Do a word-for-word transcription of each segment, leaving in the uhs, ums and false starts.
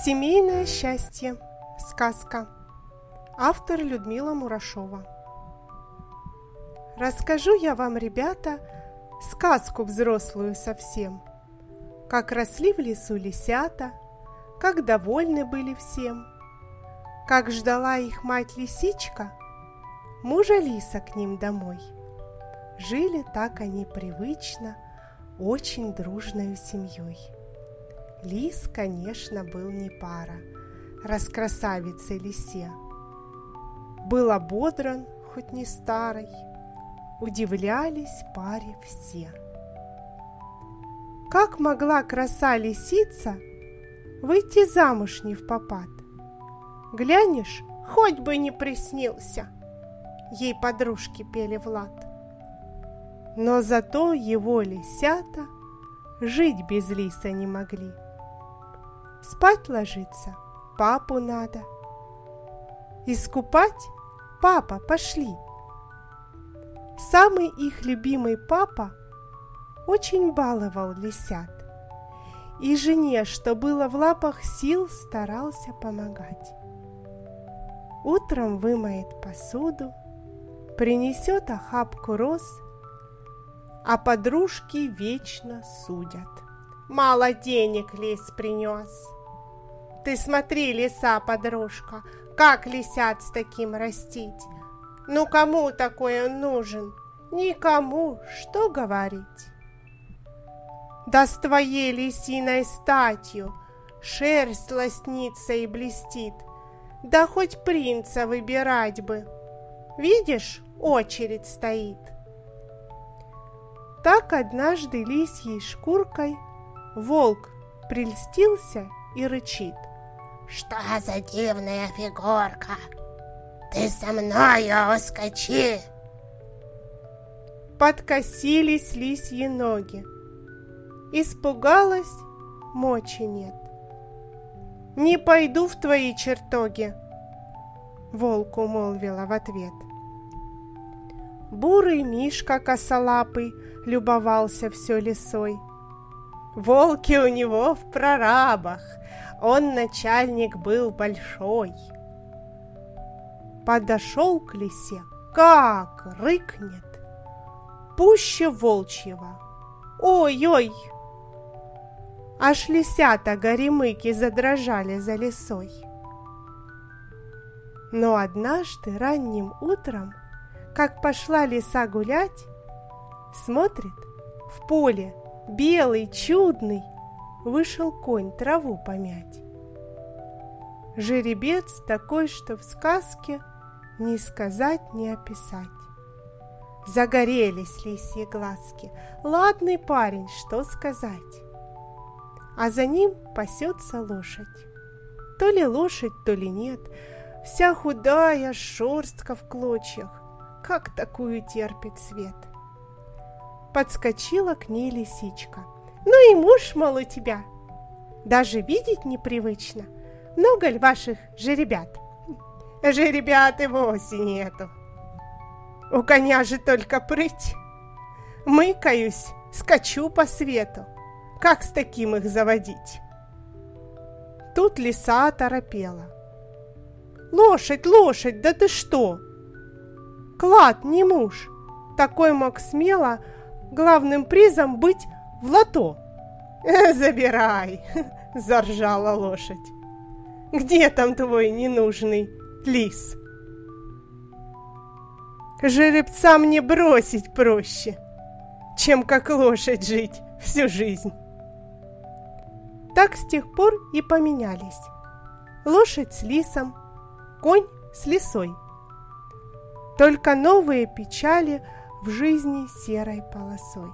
Семейное счастье. Сказка. Автор Людмила Мурашова. Расскажу я вам, ребята, сказку взрослую совсем. Как росли в лесу лисята, как довольны были всем, как ждала их мать-лисичка, мужа лиса к ним домой. Жили так они привычно, очень дружною семьей. Лис, конечно, был не пара, раскрасавицей лисе. Был ободран, хоть не старой, удивлялись паре все. Как могла краса лисица выйти замуж не впопад? Глянешь, хоть бы не приснился, ей подружки пели в лад. Но зато его лисята жить без лиса не могли. Спать ложиться папу надо, искупать папа пошли. Самый их любимый папа очень баловал лисят, и жене, что было в лапах сил, старался помогать. Утром вымоет посуду, принесет охапку роз, а подружки вечно судят. Мало денег лис принес. Ты смотри, лиса, подружка, как лисят с таким растить. Ну кому такой он нужен? Никому, что говорить. Да с твоей лисиной статью шерсть лоснится и блестит, да хоть принца выбирать бы. Видишь, очередь стоит. Так однажды лисьей шкуркой волк прельстился и рычит: «Что за дивная фигурка? Ты со мною ускочи!» Подкосились лисьи ноги. Испугалась, мочи нет. «Не пойду в твои чертоги!» волку молвила в ответ. Бурый мишка косолапый любовался все лисой. Волки у него в прорабах, он начальник был большой. Подошел к лисе, как рыкнет, пуще волчьего. Ой-ой! Аж лисята горемыки задрожали за лисой. Но однажды ранним утром, как пошла лиса гулять, смотрит, в поле белый, чудный, вышел конь траву помять. Жеребец такой, что в сказке ни сказать, ни описать. Загорелись лисьи глазки. Ладный парень, что сказать. А за ним пасется лошадь. То ли лошадь, то ли нет. Вся худая, шерстка в клочьях. Как такую терпит свет? Подскочила к ней лисичка. Ну и муж, мол, у тебя. Даже видеть непривычно. Много ли ваших жеребят? Жеребят и вовсе нету. У коня же только прыть. Мыкаюсь, скачу по свету. Как с таким их заводить? Тут лиса оторопела. Лошадь, лошадь, да ты что? Клад, не муж. Такой мог смело главным призом быть в лото. Забирай, заржала лошадь. Где там твой ненужный лис? Жеребца мне бросить проще, чем как лошадь жить всю жизнь. Так с тех пор и поменялись. Лошадь с лисом, конь с лисой. Только новые печали в жизни серой полосой.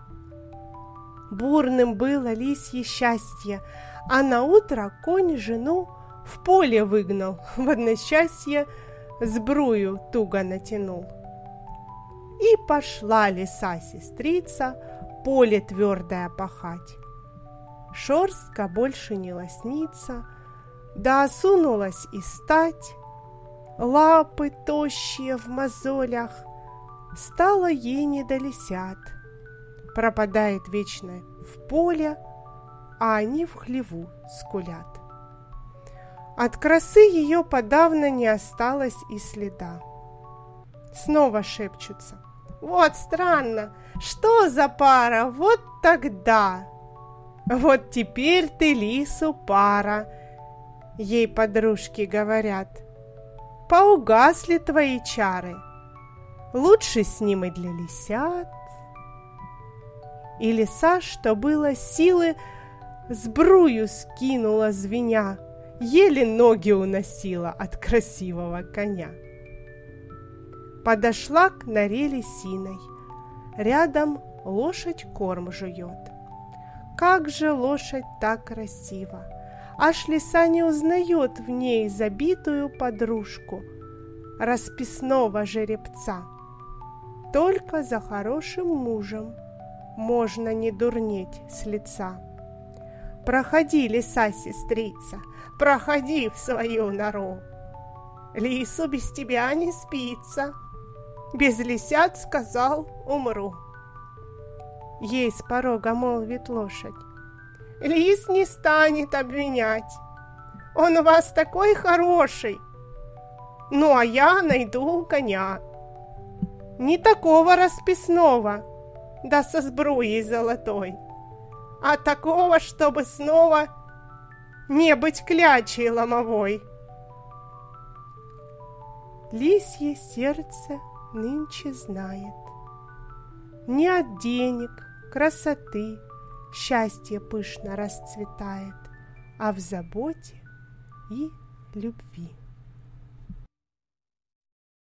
Бурным было лисье счастье, а наутро конь жену в поле выгнал, в одночасье сбрую туго натянул. И пошла лиса-сестрица поле твердое пахать. Шерстка больше не лоснится, да осунулась и стать, лапы тощие в мозолях, стало ей не до лисят. Пропадает вечно в поле, а они в хлеву скулят. От красы ее подавно не осталось и следа. Снова шепчутся: вот странно, что за пара, вот тогда. Вот теперь ты лису пара, ей подружки говорят. Поугасли твои чары, лучше снимай для лисят. И лиса, что было силы, сбрую скинула звеня, еле ноги уносила от красивого коня. Подошла к норе лисиной, рядом лошадь корм жует. Как же лошадь так красива, аж лиса не узнает в ней забитую подружку расписного жеребца. Только за хорошим мужем можно не дурнеть с лица. Проходи, лиса-сестрица, проходи в свою нору. Лису без тебя не спится, без лисят, сказал, умру. Ей с порога молвит лошадь: лис не станет обвинять, он у вас такой хороший. Ну, а я найду коня, не такого расписного, да со сбруей золотой, а такого, чтобы снова не быть клячей ломовой. Лисье сердце нынче знает, не от денег, красоты счастье пышно расцветает, а в заботе и любви.